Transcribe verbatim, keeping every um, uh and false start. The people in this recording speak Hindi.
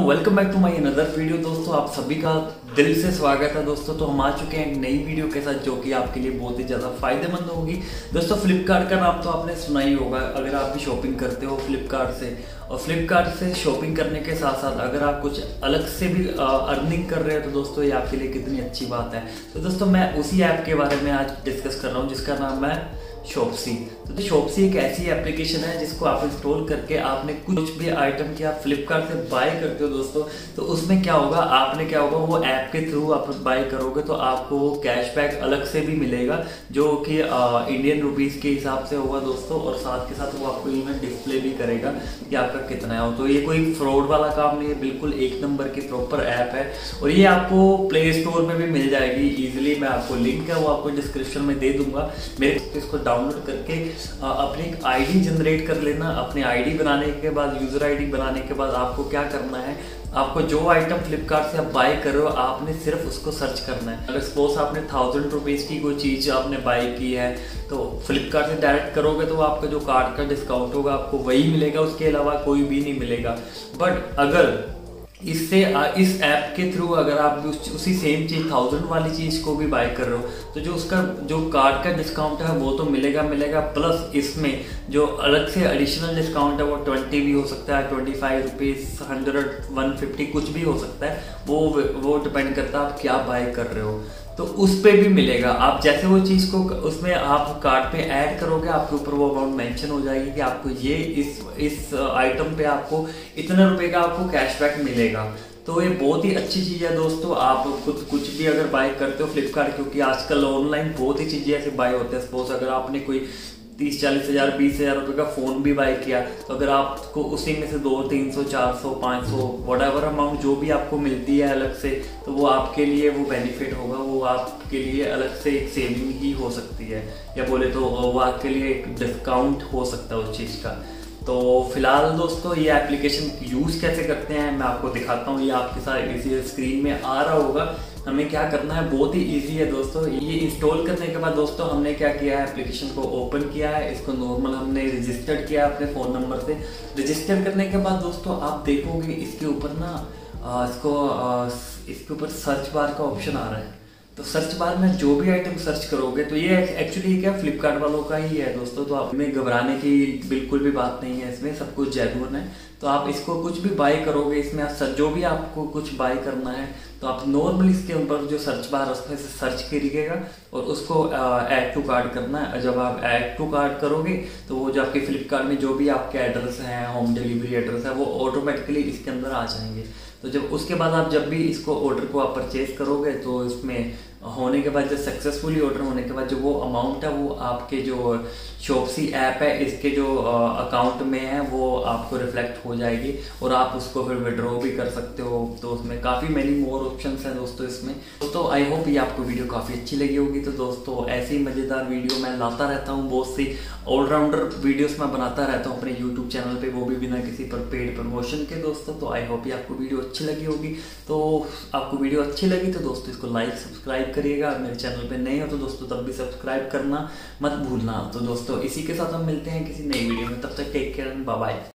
Welcome back to my another video. दोस्तों आप सभी का दिल से स्वागत है। दोस्तों तो हम आ चुके हैं एक नई वीडियो के साथ जो कि आपके लिए बहुत ही ज़्यादा फायदेमंद होगी। दोस्तों फ्लिपकार्ट का नाम तो आपने सुना ही होगा। अगर आप भी शॉपिंग करते हो फ्लिपकार्ट से, और फ्लिपकार्ट से शॉपिंग करने के साथ साथ अगर आप कुछ अलग से भी अर्निंग कर रहे हो तो दोस्तों ये आपके लिए कितनी अच्छी बात है। तो दोस्तों मैं उसी ऐप के बारे में आज डिस्कस कर रहा हूँ जिसका नाम है शॉप्सी। तो शॉप्सी एक ऐसी एप्लीकेशन है जिसको आप इंस्टॉल करके आपने कुछ भी आइटम की आप फ्लिपकार्ट से बाय करते हो दोस्तों, तो उसमें क्या होगा, आपने क्या होगा वो ऐप के थ्रू आप बाय करोगे तो आपको वो कैशबैक अलग से भी मिलेगा जो कि इंडियन रुपीस के हिसाब से होगा दोस्तों। और साथ के साथ वो आपको इवेंट डिस्प्ले भी करेगा कि आपका कितना है। तो ये कोई फ्रॉड वाला काम नहीं है, बिल्कुल एक नंबर की प्रॉपर ऐप है और ये आपको प्ले स्टोर में भी मिल जाएगी इजिली। मैं आपको लिंक है वो आपको डिस्क्रिप्शन में दे दूंगा। मेरे इसको डाउनलोड करके अपनी एक आईडी जनरेट कर लेना। अपनी आईडी बनाने के बाद, यूजर आईडी बनाने के बाद आपको क्या करना है, आपको जो आइटम फ्लिपकार्ट से आप बाय कर रहे हो आपने सिर्फ उसको सर्च करना है। अगर सपोज आपने थाउजेंड रुपीज की कोई चीज आपने बाय की है तो फ्लिपकार्ट से डायरेक्ट करोगे तो आपका जो कार्ड का डिस्काउंट होगा आपको वही मिलेगा, उसके अलावा कोई भी नहीं मिलेगा। बट अगर इससे इस ऐप के थ्रू अगर आप उस, उसी सेम चीज थाउजेंड वाली चीज को भी बाय कर रहे हो तो जो उसका जो कार्ड का डिस्काउंट है वो तो मिलेगा मिलेगा प्लस इसमें जो अलग से एडिशनल डिस्काउंट है वो ट्वेंटी भी हो सकता है, twenty five rupees, hundred, one fifty कुछ भी हो सकता है। वो वो डिपेंड करता है आप क्या बाय कर रहे हो, तो उस पे भी मिलेगा। आप जैसे वो चीज को उसमें आप कार्ड पे ऐड करोगे आपके ऊपर वो अमाउंट मेंशन हो जाएगी कि आपको ये इस इस आइटम पे आपको इतने रुपए का आपको कैशबैक मिलेगा। तो ये बहुत ही अच्छी चीज है दोस्तों। आप खुद कुछ भी अगर बाय करते हो फ्लिपकार्ट, क्योंकि आजकल ऑनलाइन बहुत ही चीजें ऐसे बाय होते हैं। सपोज अगर आपने कोई तीस चालीस हजार बीस हजार रुपए का फोन भी बाय किया तो अगर आपको उसी में से दो तीन सौ चार सौ पाँच सौ वट एवर अमाउंट जो भी आपको मिलती है अलग से, तो वो आपके लिए वो बेनिफिट होगा, वो आपके लिए अलग से एक सेविंग ही हो सकती है, या बोले तो वो आपके लिए एक डिस्काउंट हो सकता है उस चीज़ का। तो फिलहाल दोस्तों ये एप्लीकेशन यूज़ कैसे करते हैं मैं आपको दिखाता हूँ। ये आपके साथ इसी स्क्रीन में आ रहा होगा। हमें क्या करना है, बहुत ही इजी है दोस्तों। ये इंस्टॉल करने के बाद दोस्तों हमने क्या किया है, एप्लीकेशन को ओपन किया है, इसको नॉर्मल हमने रजिस्टर्ड किया अपने फ़ोन नंबर से। रजिस्टर करने के बाद दोस्तों आप देखोगे इसके ऊपर ना इसको इसके ऊपर सर्च बार का ऑप्शन आ रहा है। तो सर्च बार में जो भी आइटम सर्च करोगे तो ये एक्चुअली क्या फ्लिपकार्ट वालों का ही है दोस्तों। तो आप में घबराने की बिल्कुल भी बात नहीं है, इसमें सब कुछ जेन्युइन है। तो आप इसको कुछ भी बाय करोगे इसमें आप सर्च, जो भी आपको कुछ बाय करना है तो आप नॉर्मली इसके ऊपर जो सर्च बार है उसमें से सर्च करिएगा और उसको ऐड टू कार्ट करना है। जब आप ऐड टू कार्ट करोगे तो वो जो आपके फ्लिपकार्ट में जो भी आपके एड्रेस हैं, होम डिलीवरी एड्रेस है, वो ऑटोमेटिकली इसके अंदर आ जाएंगे। तो जब उसके बाद आप जब भी इसको ऑर्डर को आप परचेज करोगे तो इसमें होने के बाद, जब सक्सेसफुली ऑर्डर होने के बाद जो वो अमाउंट है वो आपके जो शॉप्सी ऐप है इसके जो अकाउंट में है वो आपको रिफ्लेक्ट हो जाएगी और आप उसको फिर विड्रॉ भी कर सकते हो। तो उसमें काफ़ी मैनी मोर ऑप्शंस हैं दोस्तों इसमें। तो आई होप ये आपको वीडियो काफ़ी अच्छी लगी होगी। तो दोस्तों ऐसी मज़ेदार वीडियो मैं लाता रहता हूँ, बहुत सी ऑलराउंडर वीडियोस मैं बनाता रहता हूँ अपने यूट्यूब चैनल पे, वो भी बिना किसी पर पेड प्रमोशन के दोस्तों। तो आई होप ये आपको वीडियो अच्छी लगी होगी। तो आपको वीडियो अच्छी लगी तो दोस्तों इसको लाइक सब्सक्राइब करिएगा। मेरे चैनल पे नए हो तो दोस्तों तब भी सब्सक्राइब करना मत भूलना। तो दोस्तों इसी के साथ हम मिलते हैं किसी नई वीडियो में, तब तक take care and bye bye.